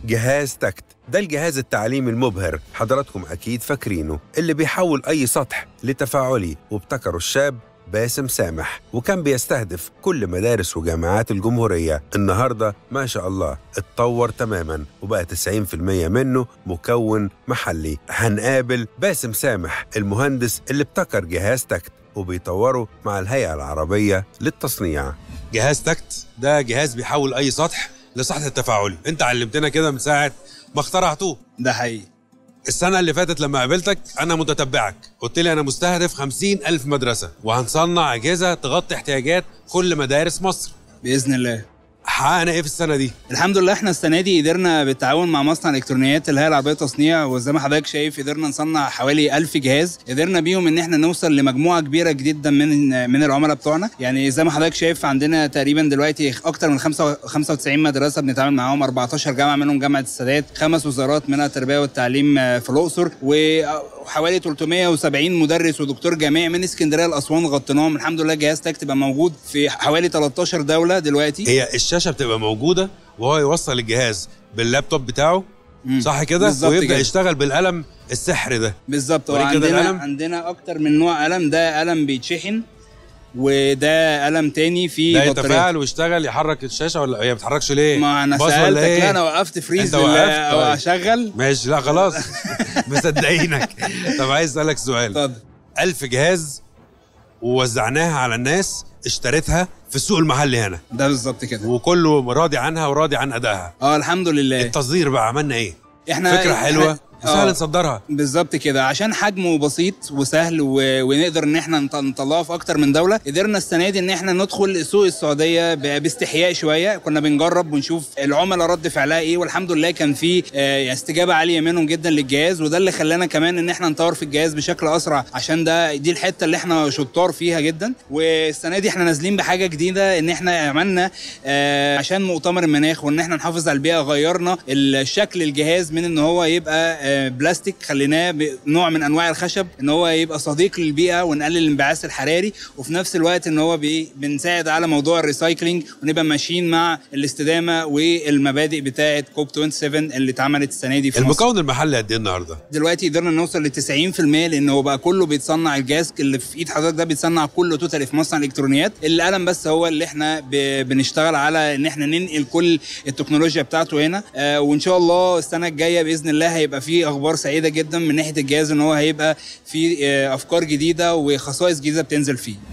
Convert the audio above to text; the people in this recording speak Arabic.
جهاز تكت ده الجهاز التعليمي المبهر، حضراتكم أكيد فاكرينه، اللي بيحول أي سطح لتفاعلي، وابتكره الشاب باسم سامح، وكان بيستهدف كل مدارس وجامعات الجمهورية. النهاردة ما شاء الله اتطور تماماً وبقى 90% منه مكون محلي. هنقابل باسم سامح المهندس اللي ابتكر جهاز تكت وبيطوره مع الهيئة العربية للتصنيع. جهاز تكت ده جهاز بيحول أي سطح لسطح التفاعلي. انت علمتنا كده من ساعة ما اخترعتوه. ده حقيقي. السنة اللي فاتت لما قابلتك أنا متتبعك، قلت لي أنا مستهدف 50,000 مدرسة وهنصنع أجهزة تغطي احتياجات كل مدارس مصر بإذن الله. حققنا إيه في السنة دي؟ الحمد لله احنا السنة دي قدرنا بالتعاون مع مصنع الإلكترونيات الهيئة العربية للتصنيع، وزي ما حضرتك شايف قدرنا نصنع حوالي 1000 جهاز، قدرنا بيهم ان احنا نوصل لمجموعة كبيرة جدا من العملاء بتوعنا. يعني زي ما حضرتك شايف عندنا تقريبا دلوقتي أكتر من 95 مدرسة بنتعامل معاهم، 14 جامعة منهم جامعة السادات، 5 وزارات منها التربية والتعليم في الأقصر، وحوالي 370 مدرس ودكتور جامعي من اسكندرية لأسوان غطيناهم. الحمد لله جهاز تكت بقى موجود في حوالي 13 دولة دلوقتي. هي الشاشة بتبقى موجودة وهو يوصل الجهاز باللابتوب بتاعه، صح كده؟ ويبدأ كده يشتغل بالقلم السحر ده. بالظبط. عندنا أكتر من نوع قلم. ده قلم بيتشحن، وده قلم تاني فيه بطارية. ده يتفاعل ويشتغل يحرك الشاشة ولا هي ما بتتحركش ليه؟ ما أنا سألتك. لا أنا وقفت فريز أو أشغل. ماشي، لا خلاص مصدقينك. طب عايز أسألك سؤال. اتفضل. 1000 جهاز ووزعناها على الناس اشتريتها في السوق المحلي هنا. ده بالظبط كده. وكله راضي عنها وراضي عن أدائها. الحمد لله. التصدير بقى عملنا إيه؟ احنا فكرة حلوة سهل نصدرها. بالظبط كده، عشان حجمه بسيط وسهل ونقدر ان احنا نطلعه في اكتر من دوله. قدرنا السنه دي ان احنا ندخل سوق السعوديه باستحياء شويه، كنا بنجرب ونشوف العملاء رد فعلها ايه، والحمد لله كان في استجابه عاليه منهم جدا للجهاز، وده اللي خلانا كمان ان احنا نطور في الجهاز بشكل اسرع، عشان دي الحته اللي احنا شطار فيها جدا. والسنه دي احنا نازلين بحاجه جديده، ان احنا عملنا عشان مؤتمر المناخ وان احنا نحافظ على البيئه، غيرنا الشكل الجهاز من ان هو يبقى بلاستيك، خليناه بنوع من انواع الخشب، ان هو يبقى صديق للبيئه ونقلل الانبعاث الحراري، وفي نفس الوقت ان هو بنساعد على موضوع الريسايكلينج، ونبقى ماشيين مع الاستدامه والمبادئ بتاعه كوب 27 اللي اتعملت السنه دي في مصر. المكون المحلي قد ايه النهارده؟ دلوقتي قدرنا نوصل ل 90%، لان هو بقى كله بيتصنع. الجهاز اللي في ايد حضرتك ده بيتصنع كله توتالي في مصنع الالكترونيات. القلم بس هو اللي احنا بنشتغل على ان احنا ننقل كل التكنولوجيا بتاعته هنا. وان شاء الله السنه الجايه باذن الله هيبقى فيه اخبار سعيده جدا من ناحيه الجهاز، ان هو هيبقى في افكار جديده وخصائص جديده بتنزل فيه.